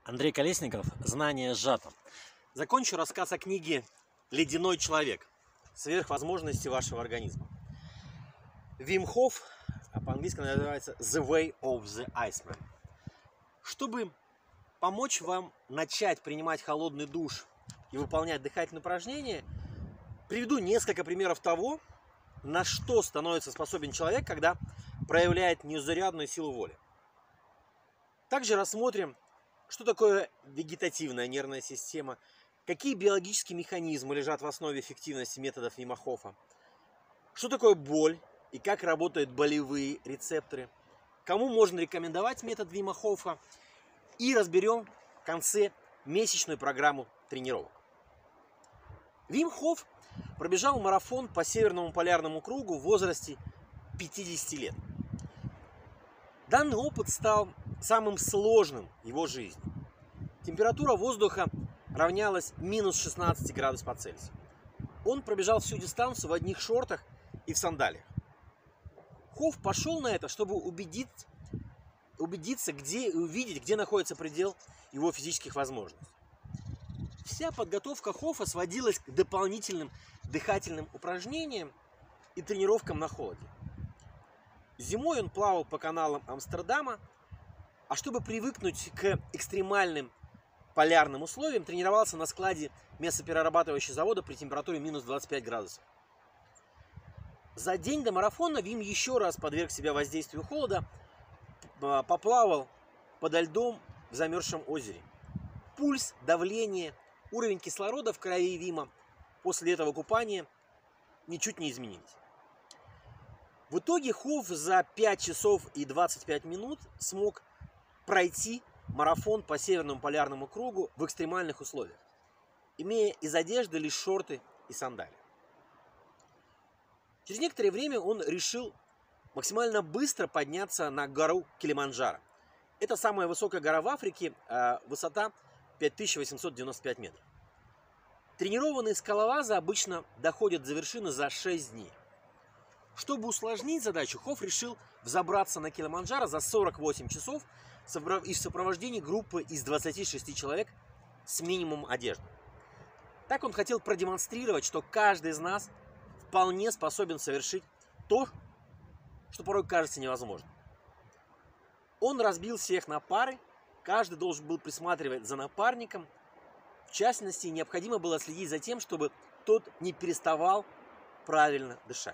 Андрей Колесников. Знание сжато. Закончу рассказ о книге «Ледяной человек. Сверхвозможности вашего организма». Вим Хоф, по-английски называется The Way of the Iceman. Чтобы помочь вам начать принимать холодный душ и выполнять дыхательные упражнения, приведу несколько примеров того, на что становится способен человек, когда проявляет незаурядную силу воли. Также рассмотрим, что такое вегетативная нервная система, какие биологические механизмы лежат в основе эффективности методов Вима Хофа, что такое боль и как работают болевые рецепторы, кому можно рекомендовать метод Вима Хофа, и разберем в конце месячную программу тренировок. Вим Хоф пробежал марафон по Северному полярному кругу в возрасте 50 лет. Данный опыт стал самым сложным в его жизни. Температура воздуха равнялась минус 16 градусов по Цельсию. Он пробежал всю дистанцию в одних шортах и в сандалиях. Хоф пошел на это, чтобы убедиться, увидеть, где находится предел его физических возможностей. Вся подготовка Хофа сводилась к дополнительным дыхательным упражнениям и тренировкам на холоде. Зимой он плавал по каналам Амстердама, а чтобы привыкнуть к экстремальным полярным условиям, тренировался на складе мясоперерабатывающего завода при температуре минус 25 градусов. За день до марафона Вим еще раз подверг себя воздействию холода, поплавал подо льдом в замерзшем озере. Пульс, давление, уровень кислорода в крови Вима после этого купания ничуть не изменились. В итоге Хоф за 5 часов и 25 минут смог пройти марафон по Северному полярному кругу в экстремальных условиях, имея из одежды лишь шорты и сандалии. Через некоторое время он решил максимально быстро подняться на гору Килиманджаро. Это самая высокая гора в Африке, высота 5895 метров. Тренированные скалолазы обычно доходят до вершины за 6 дней. Чтобы усложнить задачу, Хоф решил взобраться на Килиманджаро за 48 часов и в сопровождении группы из 26 человек с минимумом одежды. Так он хотел продемонстрировать, что каждый из нас вполне способен совершить то, что порой кажется невозможным. Он разбил всех на пары, каждый должен был присматривать за напарником. В частности, необходимо было следить за тем, чтобы тот не переставал правильно дышать.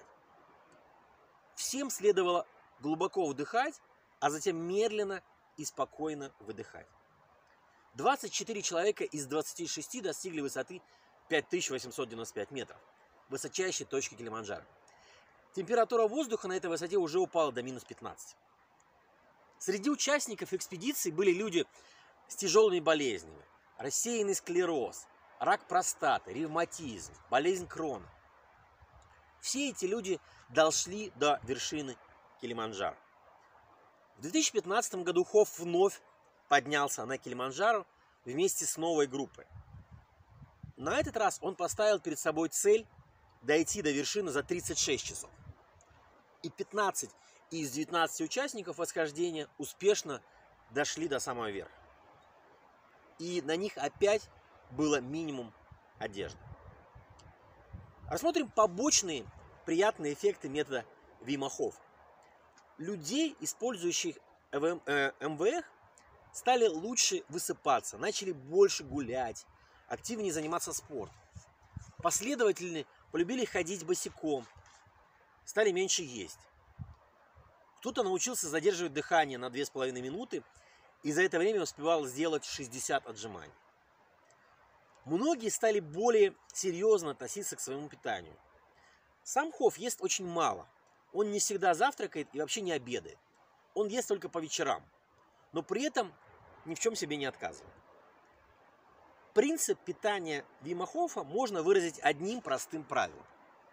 Всем следовало глубоко вдыхать, а затем медленно и спокойно выдыхать. 24 человека из 26 достигли высоты 5895 метров, высочайшей точки Килиманджаро. Температура воздуха на этой высоте уже упала до минус 15. Среди участников экспедиции были люди с тяжелыми болезнями: рассеянный склероз, рак простаты, ревматизм, болезнь Крона. Все эти люди дошли до вершины Килиманджаро. В 2015 году Хоф вновь поднялся на Килиманджаро вместе с новой группой. На этот раз он поставил перед собой цель дойти до вершины за 36 часов. И 15 из 19 участников восхождения успешно дошли до самого верха. И на них опять было минимум одежды. Рассмотрим побочные приятные эффекты метода Вима Хофа. Людей, использующих МВХ, стали лучше высыпаться, начали больше гулять, активнее заниматься спортом. Последовательно полюбили ходить босиком, стали меньше есть. Кто-то научился задерживать дыхание на 2,5 минуты и за это время успевал сделать 60 отжиманий. Многие стали более серьезно относиться к своему питанию. Сам Хоф ест очень мало. Он не всегда завтракает и вообще не обедает. Он ест только по вечерам, но при этом ни в чем себе не отказывает. Принцип питания Вима Хофа можно выразить одним простым правилом.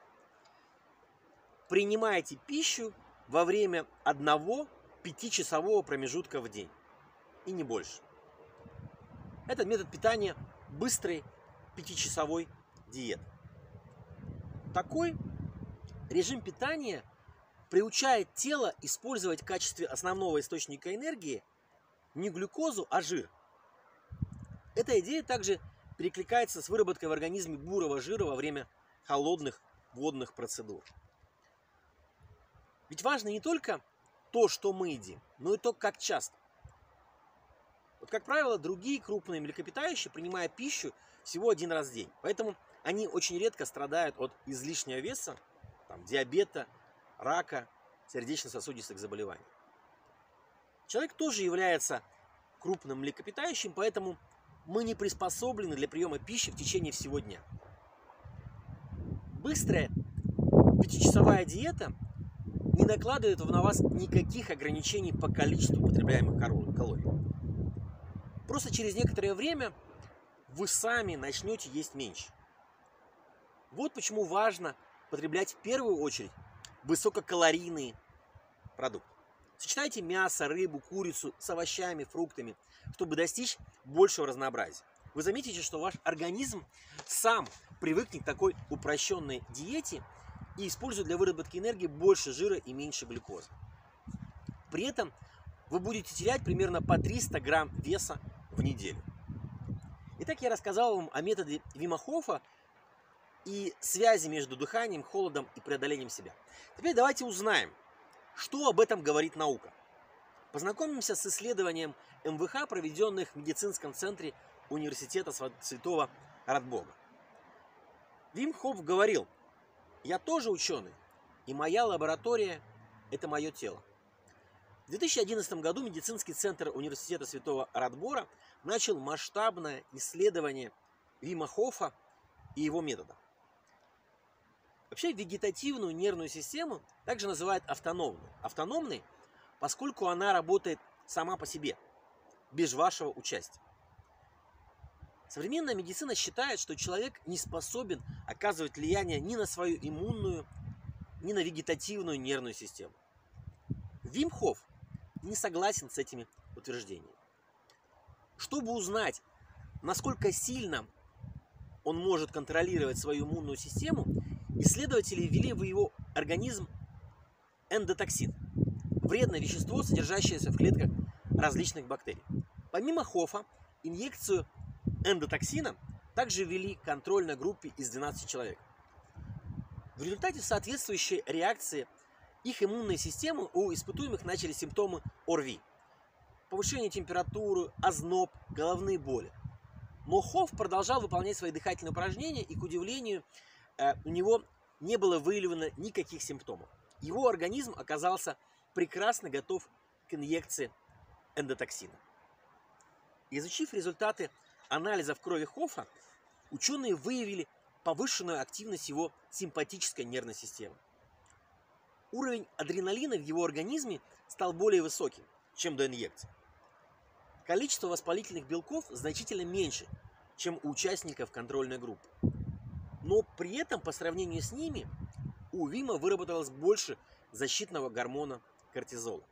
Принимайте пищу во время одного 5-часового промежутка в день. И не больше. Этот метод питания быстрой 5-часовой диеты. Такой режим питания приучает тело использовать в качестве основного источника энергии не глюкозу, а жир. Эта идея также перекликается с выработкой в организме бурого жира во время холодных водных процедур. Ведь важно не только то, что мы едим, но и то, как часто. Вот, как правило, другие крупные млекопитающие принимают пищу всего один раз в день. Поэтому они очень редко страдают от излишнего веса, диабета, рака, сердечно-сосудистых заболеваний. Человек тоже является крупным млекопитающим, поэтому мы не приспособлены для приема пищи в течение всего дня. Быстрая 5-часовая диета не накладывает на вас никаких ограничений по количеству потребляемых калорий. Просто через некоторое время вы сами начнете есть меньше. Вот почему важно потреблять в первую очередь высококалорийные продукты. Сочетайте мясо, рыбу, курицу с овощами, фруктами, чтобы достичь большего разнообразия. Вы заметите, что ваш организм сам привыкнет к такой упрощенной диете и использует для выработки энергии больше жира и меньше глюкозы. При этом вы будете терять примерно по 300 грамм веса в неделю. Итак, я рассказал вам о методе Вима Хофа и связи между дыханием, холодом и преодолением себя. Теперь давайте узнаем, что об этом говорит наука. Познакомимся с исследованием МВХ, проведенных в медицинском центре университета Святого Радбога. Вим Хоф говорил: «Я тоже ученый, и моя лаборатория – это мое тело». В 2011 году медицинский центр университета Святого Радбора начал масштабное исследование Вима Хофа и его метода. Вообще вегетативную нервную систему также называют автономной. Автономной, поскольку она работает сама по себе, без вашего участия. Современная медицина считает, что человек не способен оказывать влияние ни на свою иммунную, ни на вегетативную нервную систему. Вим Хоф не согласен с этими утверждениями. Чтобы узнать, насколько сильно он может контролировать свою иммунную систему, исследователи ввели в его организм эндотоксин – вредное вещество, содержащееся в клетках различных бактерий. Помимо Хофа, инъекцию эндотоксина также ввели контрольной группе из 12 человек. В результате соответствующей реакции их иммунной системы у испытуемых начали симптомы ОРВИ – повышение температуры, озноб, головные боли. Но Хоф продолжал выполнять свои дыхательные упражнения, и, к удивлению, у него не было выявлено никаких симптомов. Его организм оказался прекрасно готов к инъекции эндотоксина. Изучив результаты анализов крови Хофа, ученые выявили повышенную активность его симпатической нервной системы. Уровень адреналина в его организме стал более высоким, чем до инъекции. Количество воспалительных белков значительно меньше, чем у участников контрольной группы. Но при этом, по сравнению с ними, у Вима выработалось больше защитного гормона кортизола.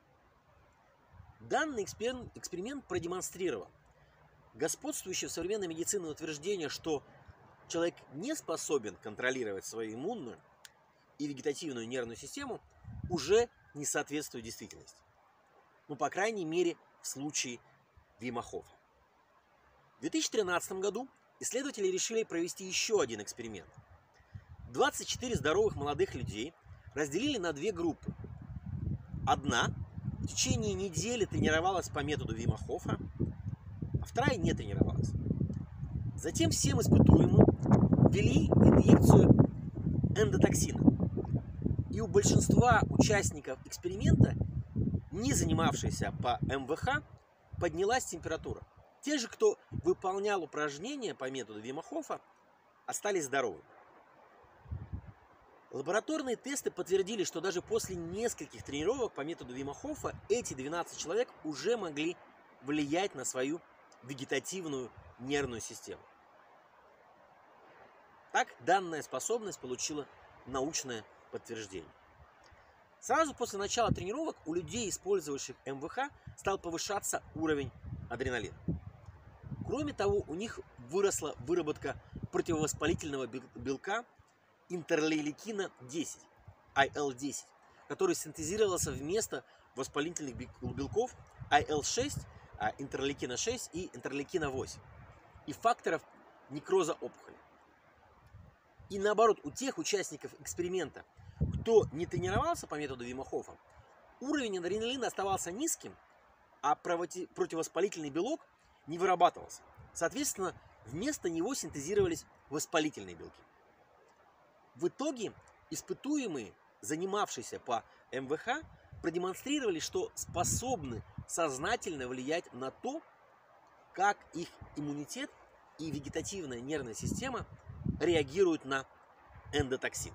Данный эксперимент продемонстрировал господствующее в современной медицине утверждение, что человек не способен контролировать свою иммунную и вегетативную нервную систему, уже не соответствует действительности. Ну, по крайней мере, в случае Вима Хофа. В 2013 году исследователи решили провести еще один эксперимент. 24 здоровых молодых людей разделили на две группы. Одна в течение недели тренировалась по методу Вима Хофа, а вторая не тренировалась. Затем всем испытуемым ввели инъекцию эндотоксина. И у большинства участников эксперимента, не занимавшихся по МВХ, поднялась температура. Те же, кто выполнял упражнения по методу Вима Хофа, остались здоровыми. Лабораторные тесты подтвердили, что даже после нескольких тренировок по методу Вима Хофа эти 12 человек уже могли влиять на свою вегетативную нервную систему. Так, данная способность получила научное подтверждение. Сразу после начала тренировок у людей, использовавших МВХ, стал повышаться уровень адреналина. Кроме того, у них выросла выработка противовоспалительного белка интерлейкина 10, IL-10, который синтезировался вместо воспалительных белков IL-6, интерлейкина 6 и интерлейкина 8. и факторов некроза опухоли. И наоборот, у тех участников эксперимента, кто не тренировался по методу Вима Хофа, уровень адреналина оставался низким, а противовоспалительный белок не вырабатывался. Соответственно, вместо него синтезировались воспалительные белки. В итоге испытуемые, занимавшиеся по МВХ, продемонстрировали, что способны сознательно влиять на то, как их иммунитет и вегетативная нервная система реагируют на эндотоксин.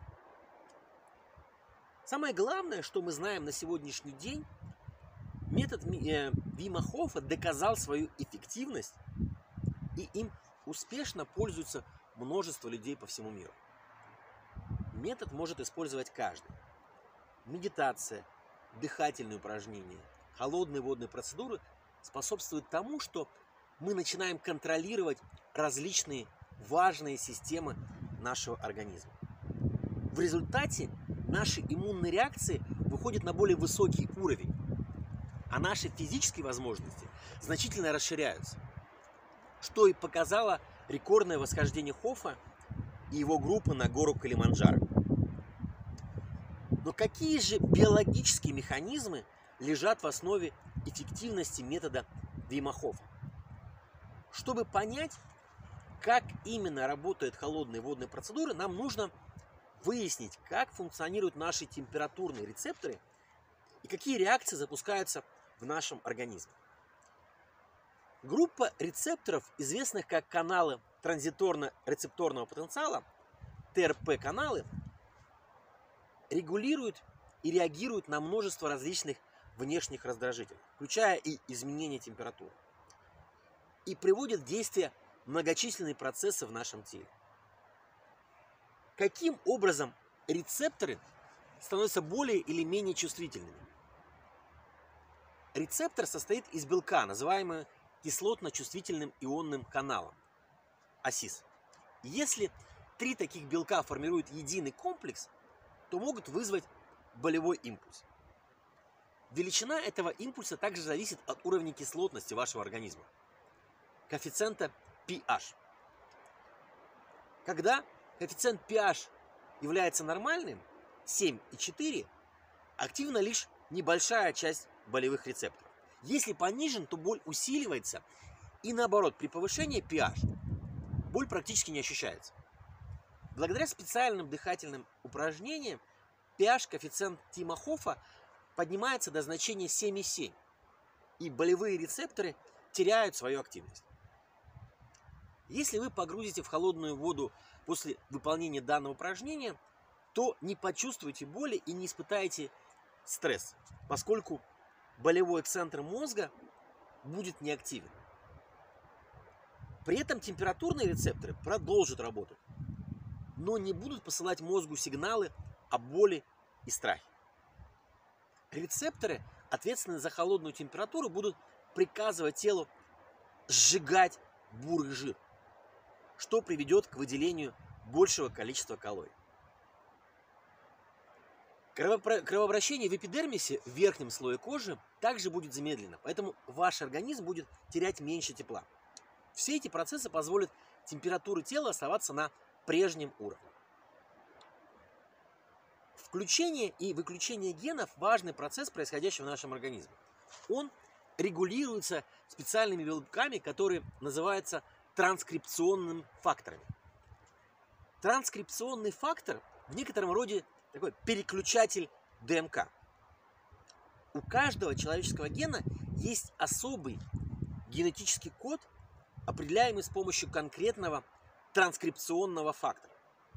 Самое главное, что мы знаем на сегодняшний день, метод Вима Хофа доказал свою эффективность, и им успешно пользуются множество людей по всему миру. Метод может использовать каждый. Медитация, дыхательные упражнения, холодные водные процедуры способствуют тому, что мы начинаем контролировать различные важные системы нашего организма. В результате наши иммунные реакции выходят на более высокий уровень, а наши физические возможности значительно расширяются, что и показало рекордное восхождение Хофа и его группы на гору Килиманджаро. Но какие же биологические механизмы лежат в основе эффективности метода Вима Хофа? Чтобы понять, как именно работают холодные водные процедуры, нам нужно выяснить, как функционируют наши температурные рецепторы и какие реакции запускаются в нашем организме. Группа рецепторов, известных как каналы транзиторно-рецепторного потенциала, ТРП-каналы, регулируют и реагируют на множество различных внешних раздражителей, включая и изменение температуры, и приводят в действие многочисленные процессы в нашем теле. Каким образом рецепторы становятся более или менее чувствительными? Рецептор состоит из белка, называемого кислотно-чувствительным ионным каналом, АСИС. Если 3 таких белка формируют единый комплекс, то могут вызвать болевой импульс. Величина этого импульса также зависит от уровня кислотности вашего организма, коэффициента pH. Когда коэффициент pH является нормальным, 7,4, активна лишь небольшая часть болевых рецепторов. Если понижен, то боль усиливается, и наоборот, при повышении pH боль практически не ощущается. Благодаря специальным дыхательным упражнениям pH-коэффициент Вима Хофа поднимается до значения 7,7, и болевые рецепторы теряют свою активность. Если вы погрузите в холодную воду после выполнения данного упражнения, то не почувствуете боли и не испытаете стресс, поскольку болевой центр мозга будет неактивен. При этом температурные рецепторы продолжат работать, но не будут посылать мозгу сигналы о боли и страхе. Рецепторы, ответственные за холодную температуру, будут приказывать телу сжигать бурый жир, что приведет к выделению большего количества калорий. Кровообращение в эпидермисе, в верхнем слое кожи, также будет замедлено, поэтому ваш организм будет терять меньше тепла. Все эти процессы позволят температуре тела оставаться на прежнем уровне. Включение и выключение генов – важный процесс, происходящий в нашем организме. Он регулируется специальными белками, которые называются транскрипционными факторами. Транскрипционный фактор в некотором роде такой переключатель ДНК. У каждого человеческого гена есть особый генетический код, определяемый с помощью конкретного транскрипционного фактора.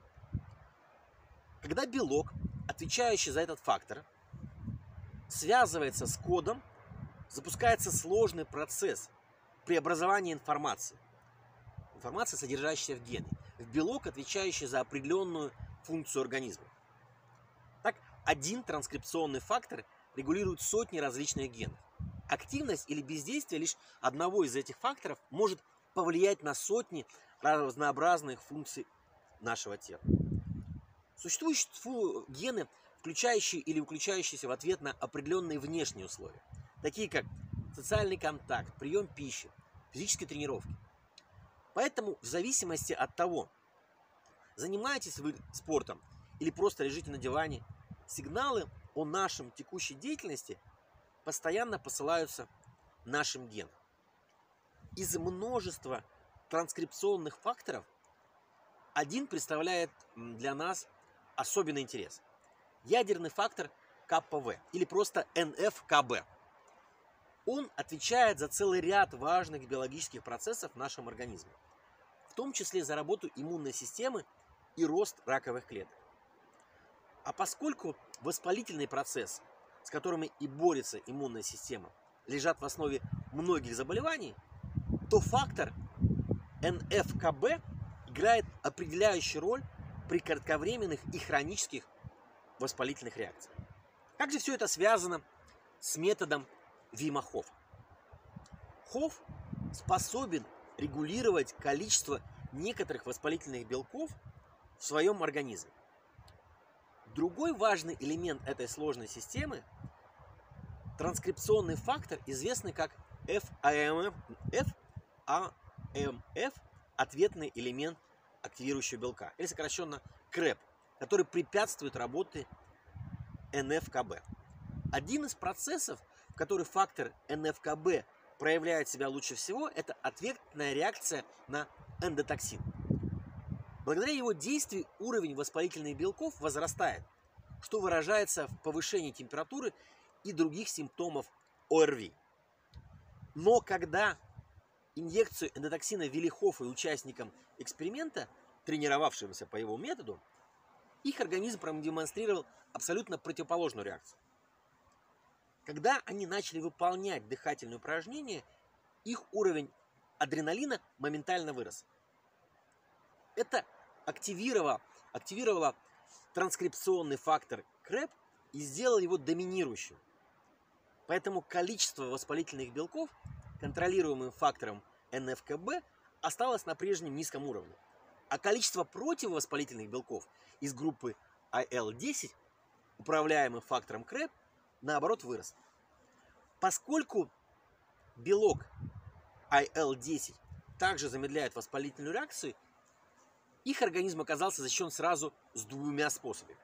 Когда белок, отвечающий за этот фактор, связывается с кодом, запускается сложный процесс преобразования информации. Информация, содержащаяся в гене, в белок, отвечающий за определенную функцию организма. Так, один транскрипционный фактор регулирует сотни различных генов. Активность или бездействие лишь одного из этих факторов может повлиять на сотни разнообразных функций нашего тела. Существуют гены, включающие или выключающиеся в ответ на определенные внешние условия, такие как социальный контакт, прием пищи, физические тренировки. Поэтому в зависимости от того, занимаетесь вы спортом или просто лежите на диване, сигналы о нашем текущей деятельности постоянно посылаются нашим генам. Из множества транскрипционных факторов один представляет для нас особенный интерес. Ядерный фактор КПВ или просто НФКБ. Он отвечает за целый ряд важных биологических процессов в нашем организме, в том числе за работу иммунной системы и рост раковых клеток. А поскольку воспалительный процесс, с которыми и борется иммунная система, лежат в основе многих заболеваний, то фактор НФКБ играет определяющую роль при кратковременных и хронических воспалительных реакциях. Как же все это связано с методом Вима Хофа? Хофф способен регулировать количество некоторых воспалительных белков в своем организме. Другой важный элемент этой сложной системы – транскрипционный фактор, известный как FAMF, ответный элемент активирующего белка, или сокращенно КРЭП, который препятствует работе НФКБ. Один из процессов, в который фактор НФКБ проявляет себя лучше всего, это ответная реакция на эндотоксин. Благодаря его действию уровень воспалительных белков возрастает, что выражается в повышении температуры и других симптомов ОРВИ. Но когда инъекцию эндотоксина ввели Хоффу и участникам эксперимента, тренировавшимся по его методу, их организм продемонстрировал абсолютно противоположную реакцию. Когда они начали выполнять дыхательные упражнения, их уровень адреналина моментально вырос. Это активировало транскрипционный фактор КРЭП и сделало его доминирующим. Поэтому количество воспалительных белков, контролируемым фактором НФКБ, осталось на прежнем низком уровне. А количество противовоспалительных белков из группы IL-10, управляемых фактором КРЭП, наоборот вырос. Поскольку белок IL-10 также замедляет воспалительную реакцию, их организм оказался защищен сразу с двумя способами.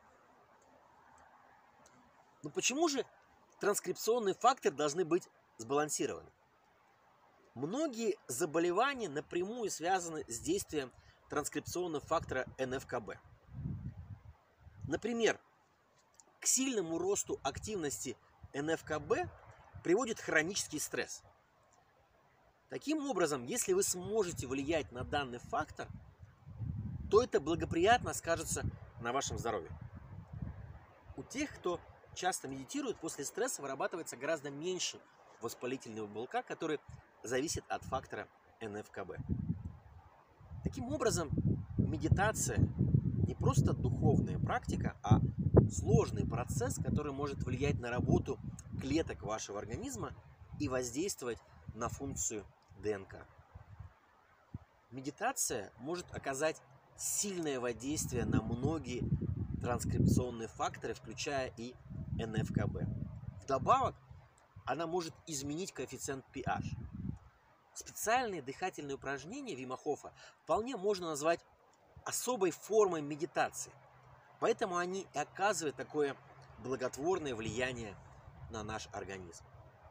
Но почему же транскрипционные факторы должны быть сбалансированы? Многие заболевания напрямую связаны с действием транскрипционного фактора НФКБ. Например, к сильному росту активности НФКБ приводит хронический стресс. Таким образом, если вы сможете влиять на данный фактор, то это благоприятно скажется на вашем здоровье. У тех, кто часто медитирует, после стресса вырабатывается гораздо меньше воспалительного белка, который зависит от фактора НФКБ. Таким образом, медитация не просто духовная практика, а сложный процесс, который может влиять на работу клеток вашего организма и воздействовать на функцию ДНК. Медитация может оказать сильное воздействие на многие транскрипционные факторы, включая и НФКБ. Вдобавок, она может изменить коэффициент pH. Специальные дыхательные упражнения Вима Хофа вполне можно назвать особой формой медитации, поэтому они и оказывают такое благотворное влияние на наш организм.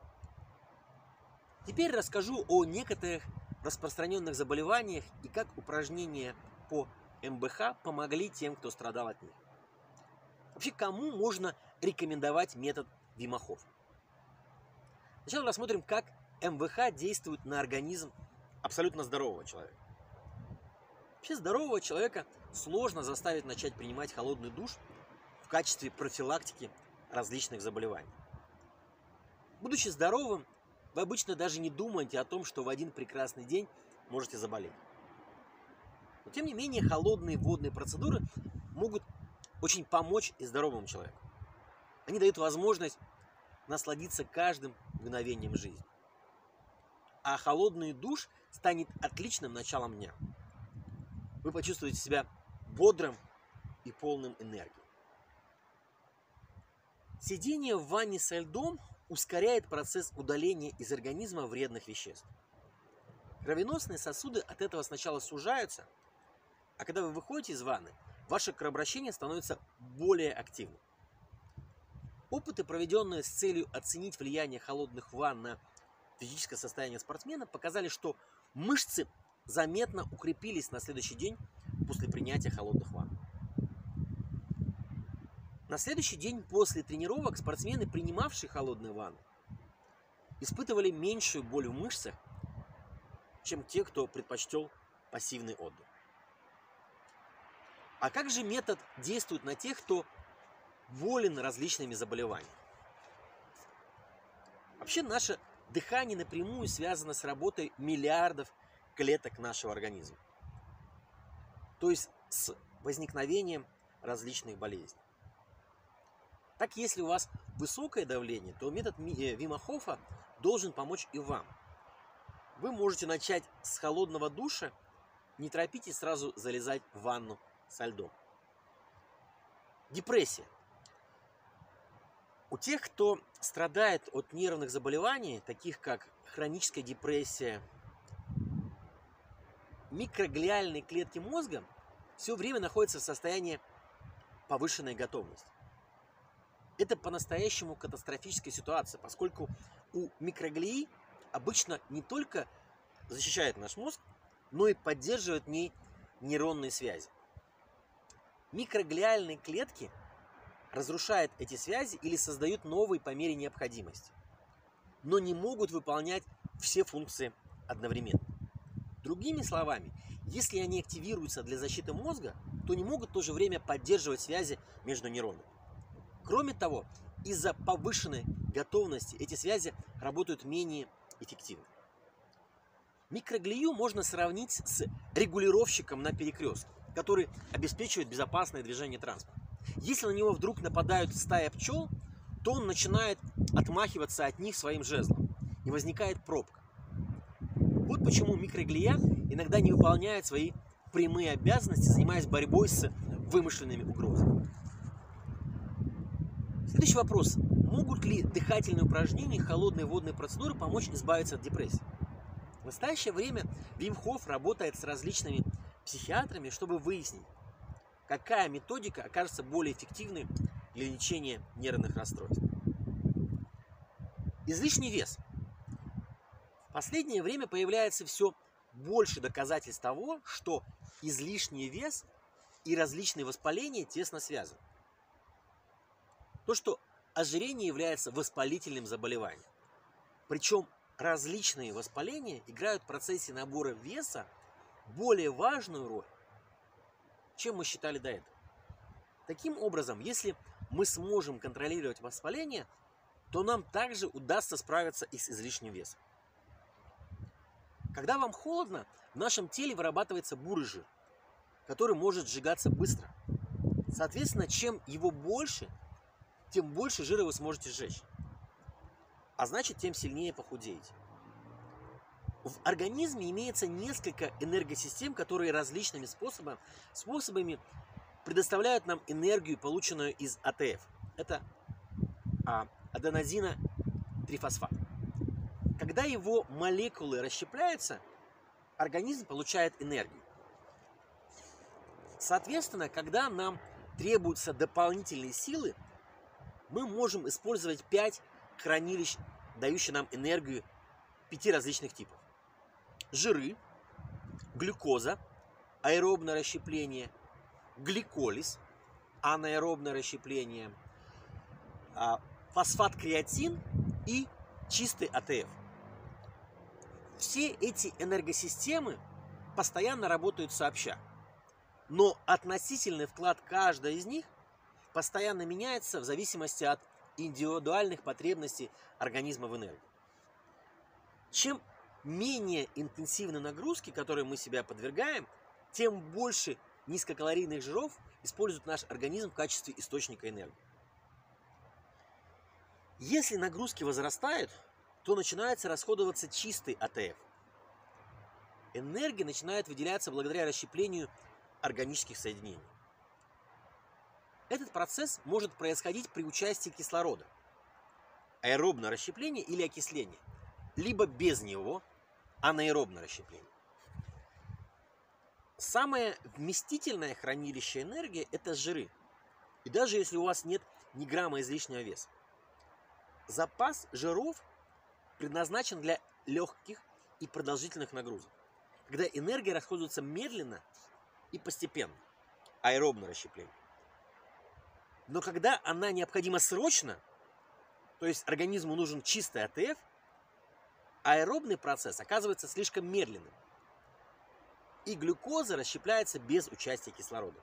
Теперь расскажу о некоторых распространенных заболеваниях и как упражнения по МБХ помогли тем, кто страдал от них. Вообще, кому можно рекомендовать метод Вима Хофа? Сначала рассмотрим, как МВХ действует на организм абсолютно здорового человека. Вообще, здорового человека сложно заставить начать принимать холодный душ в качестве профилактики различных заболеваний. Будучи здоровым, вы обычно даже не думаете о том, что в один прекрасный день можете заболеть. Но тем не менее, холодные водные процедуры могут очень помочь и здоровому человеку. Они дают возможность насладиться каждым мгновением жизни. А холодный душ станет отличным началом дня. Вы почувствуете себя бодрым и полным энергии. Сидение в ванне со льдом ускоряет процесс удаления из организма вредных веществ. Кровеносные сосуды от этого сначала сужаются, а когда вы выходите из ванны, ваше кровообращение становится более активным. Опыты, проведенные с целью оценить влияние холодных ванн на физическое состояние спортсмена, показали, что мышцы заметно укрепились на следующий день после принятия холодных ванн. На следующий день после тренировок спортсмены, принимавшие холодные ванны, испытывали меньшую боль в мышцах, чем те, кто предпочтел пассивный отдых. А как же метод действует на тех, кто болен различными заболеваниями? Вообще наше дыхание напрямую связано с работой миллиардов клеток нашего организма. То есть с возникновением различных болезней. Так, если у вас высокое давление, то метод Вима Хофа должен помочь и вам. Вы можете начать с холодного душа, не торопитесь сразу залезать в ванну со льдом. Депрессия. У тех, кто страдает от нервных заболеваний, таких как хроническая депрессия, микроглиальные клетки мозга все время находятся в состоянии повышенной готовности. Это по-настоящему катастрофическая ситуация, поскольку у микроглии обычно не только защищает наш мозг, но и поддерживает в ней нейронные связи. Микроглиальные клетки разрушают эти связи или создают новые по мере необходимости, но не могут выполнять все функции одновременно. Другими словами, если они активируются для защиты мозга, то не могут в то же время поддерживать связи между нейронами. Кроме того, из-за повышенной готовности эти связи работают менее эффективно. Микроглию можно сравнить с регулировщиком на перекрестке, который обеспечивает безопасное движение транспорта. Если на него вдруг нападают стая пчел, то он начинает отмахиваться от них своим жезлом, и возникает пробка. Вот почему микроглия иногда не выполняет свои прямые обязанности, занимаясь борьбой с вымышленными угрозами. Следующий вопрос. Могут ли дыхательные упражнения и холодные водные процедуры помочь избавиться от депрессии? В настоящее время Вим Хоф работает с различными психиатрами, чтобы выяснить, какая методика окажется более эффективной для лечения нервных расстройств. Излишний вес. В последнее время появляется все больше доказательств того, что излишний вес и различные воспаления тесно связаны. То, что ожирение является воспалительным заболеванием. Причем различные воспаления играют в процессе набора веса более важную роль, чем мы считали до этого. Таким образом, если мы сможем контролировать воспаление, то нам также удастся справиться и с излишним весом. Когда вам холодно, в нашем теле вырабатывается бурый жир, который может сжигаться быстро. Соответственно, чем его больше, тем больше жира вы сможете сжечь. А значит, тем сильнее похудеете. В организме имеется несколько энергосистем, которые различными способами предоставляют нам энергию, полученную из АТФ. Это аденозина-трифосфат. Когда его молекулы расщепляются, организм получает энергию. Соответственно, когда нам требуются дополнительные силы, мы можем использовать 5 хранилищ, дающих нам энергию 5 различных типов. Жиры, глюкоза, аэробное расщепление, гликолиз, анаэробное расщепление, фосфат-креатин и чистый АТФ. Все эти энергосистемы постоянно работают сообща, но относительный вклад каждой из них постоянно меняется в зависимости от индивидуальных потребностей организма в энергии. Чем менее интенсивны нагрузки, которые мы себя подвергаем, тем больше низкокалорийных жиров использует наш организм в качестве источника энергии. Если нагрузки возрастают, то начинается расходоваться чистый АТФ. Энергия начинает выделяться благодаря расщеплению органических соединений. Этот процесс может происходить при участии кислорода, аэробное расщепление или окисление, либо без него, анаэробное расщепление. Самое вместительное хранилище энергии – это жиры. И даже если у вас нет ни грамма излишнего веса, запас жиров предназначен для легких и продолжительных нагрузок, когда энергия расходуется медленно и постепенно, аэробное расщепление. Но когда она необходима срочно, то есть организму нужен чистый АТФ, аэробный процесс оказывается слишком медленным, и глюкоза расщепляется без участия кислорода.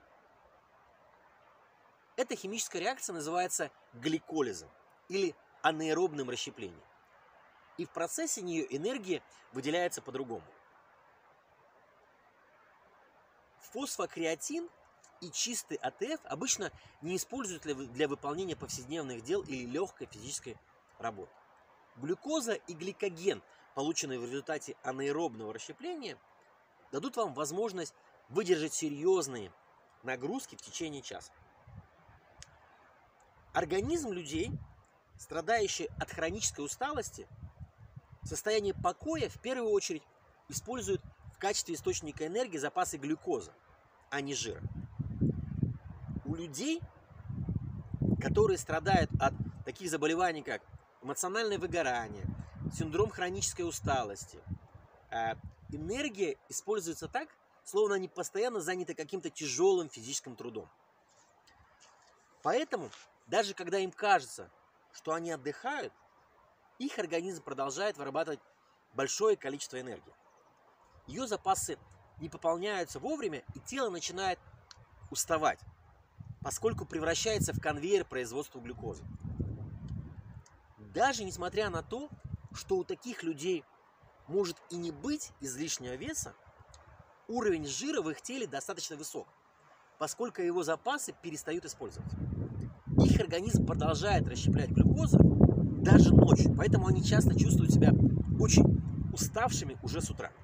Эта химическая реакция называется гликолизом или анаэробным расщеплением. И в процессе нее энергия выделяется по-другому. Фосфокреатин и чистый АТФ обычно не используют для выполнения повседневных дел или легкой физической работы. Глюкоза и гликоген, полученные в результате анаэробного расщепления, дадут вам возможность выдержать серьезные нагрузки в течение часа. Организм людей, страдающий от хронической усталости, в состоянии покоя в первую очередь использует в качестве источника энергии запасы глюкозы, а не жира. У людей, которые страдают от таких заболеваний, как эмоциональное выгорание, синдром хронической усталости, энергия используется так, словно они постоянно заняты каким-то тяжелым физическим трудом. Поэтому, даже когда им кажется, что они отдыхают, их организм продолжает вырабатывать большое количество энергии. Ее запасы не пополняются вовремя, и тело начинает уставать, поскольку превращается в конвейер производства глюкозы. Даже несмотря на то, что у таких людей может и не быть излишнего веса, уровень жира в их теле достаточно высок, поскольку его запасы перестают использовать. Их организм продолжает расщеплять глюкозу даже ночью, поэтому они часто чувствуют себя очень уставшими уже с утра.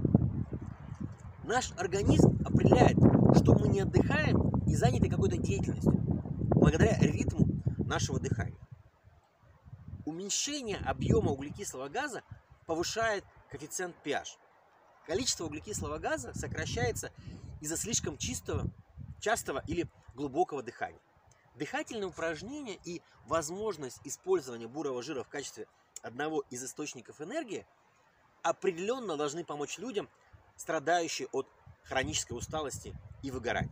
Наш организм определяет, что мы не отдыхаем и заняты какой-то деятельностью, благодаря ритму нашего дыхания. Уменьшение объема углекислого газа повышает коэффициент pH. Количество углекислого газа сокращается из-за слишком частого или глубокого дыхания. Дыхательные упражнения и возможность использования бурого жира в качестве одного из источников энергии определенно должны помочь людям, страдающим от хронической усталости и выгорания.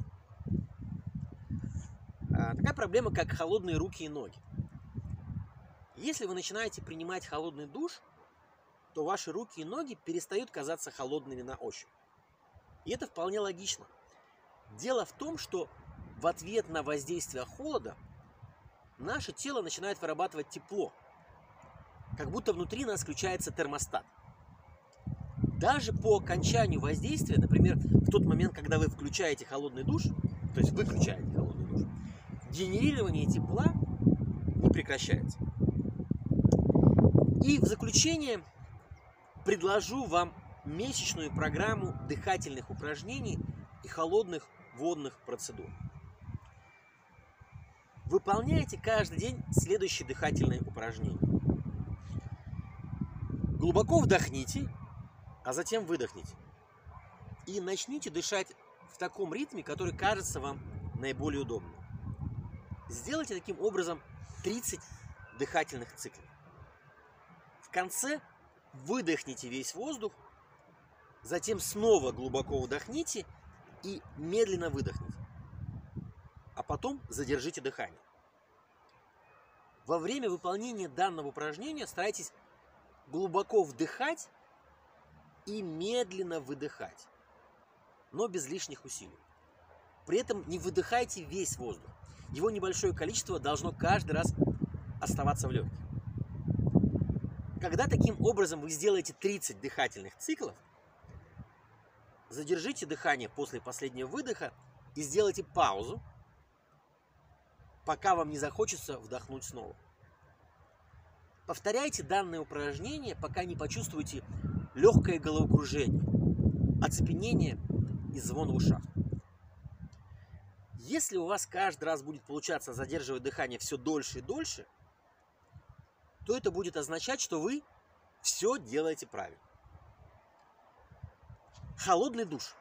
Такая проблема, как холодные руки и ноги. Если вы начинаете принимать холодный душ, то ваши руки и ноги перестают казаться холодными на ощупь. И это вполне логично. Дело в том, что в ответ на воздействие холода наше тело начинает вырабатывать тепло, как будто внутри нас включается термостат. Даже по окончанию воздействия, например, в тот момент, когда вы включаете холодный душ, то есть выключаете холодный душ, генерирование тепла не прекращается. И в заключение предложу вам месячную программу дыхательных упражнений и холодных водных процедур. Выполняйте каждый день следующие дыхательные упражнения. Глубоко вдохните, а затем выдохните. И начните дышать в таком ритме, который кажется вам наиболее удобным. Сделайте таким образом 30 дыхательных циклов. В конце выдохните весь воздух, затем снова глубоко вдохните и медленно выдохните. А потом задержите дыхание. Во время выполнения данного упражнения старайтесь глубоко вдыхать и медленно выдыхать, но без лишних усилий. При этом не выдыхайте весь воздух. Его небольшое количество должно каждый раз оставаться в легких. Когда таким образом вы сделаете 30 дыхательных циклов, задержите дыхание после последнего выдоха и сделайте паузу, пока вам не захочется вдохнуть снова. Повторяйте данное упражнение, пока не почувствуете легкое головокружение, оцепенение и звон в ушах. Если у вас каждый раз будет получаться задерживать дыхание все дольше и дольше, то это будет означать, что вы все делаете правильно. Холодный душ.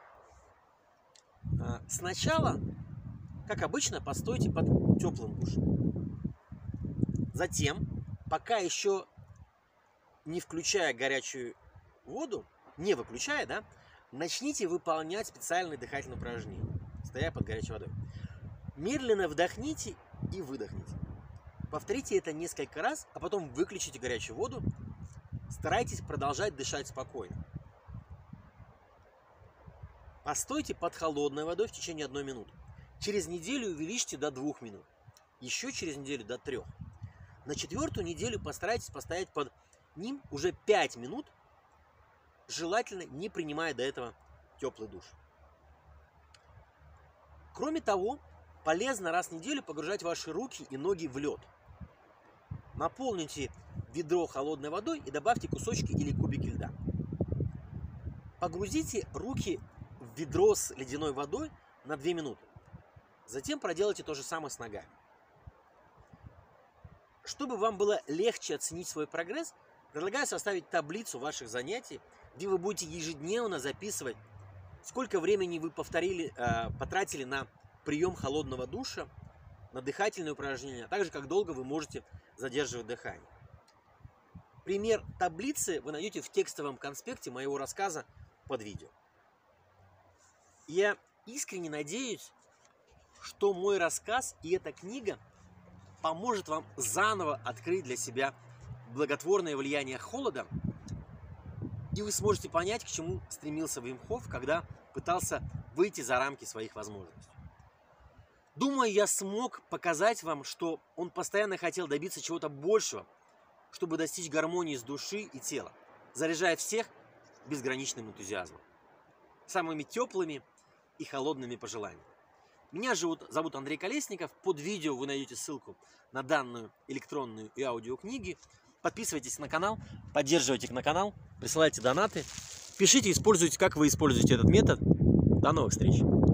Сначала, как обычно, постойте под теплым душем. Затем, пока еще не включая горячую воду, не выключая, да, начните выполнять специальные дыхательные упражнения, стоя под горячей водой. Медленно вдохните и выдохните. Повторите это несколько раз, а потом выключите горячую воду. Старайтесь продолжать дышать спокойно. Постойте под холодной водой в течение 1 минуты. Через неделю увеличьте до 2 минут. Еще через неделю до 3. На 4-ю неделю постарайтесь постоять под ним уже 5 минут, желательно не принимая до этого теплый душ. Кроме того, полезно раз в неделю погружать ваши руки и ноги в лед. Наполните ведро холодной водой и добавьте кусочки или кубики льда. Погрузите руки в ведро с ледяной водой на 2 минуты. Затем проделайте то же самое с ногами. Чтобы вам было легче оценить свой прогресс, предлагаю составить таблицу ваших занятий, где вы будете ежедневно записывать, сколько времени вы потратили на прием холодного душа, на дыхательные упражнения, а также как долго вы можете задерживать дыхание. Пример таблицы вы найдете в текстовом конспекте моего рассказа под видео. Я искренне надеюсь, что мой рассказ и эта книга поможет вам заново открыть для себя благотворное влияние холода, и вы сможете понять, к чему стремился Вим Хоф, когда пытался выйти за рамки своих возможностей. Думаю, я смог показать вам, что он постоянно хотел добиться чего-то большего, чтобы достичь гармонии с души и тела, заряжая всех безграничным энтузиазмом, самыми теплыми и холодными пожеланиями. Меня зовут Андрей Колесников. Под видео вы найдете ссылку на данную электронную и аудиокниги. Подписывайтесь на канал, поддерживайте канал, присылайте донаты, пишите, используйте, как вы используете этот метод. До новых встреч!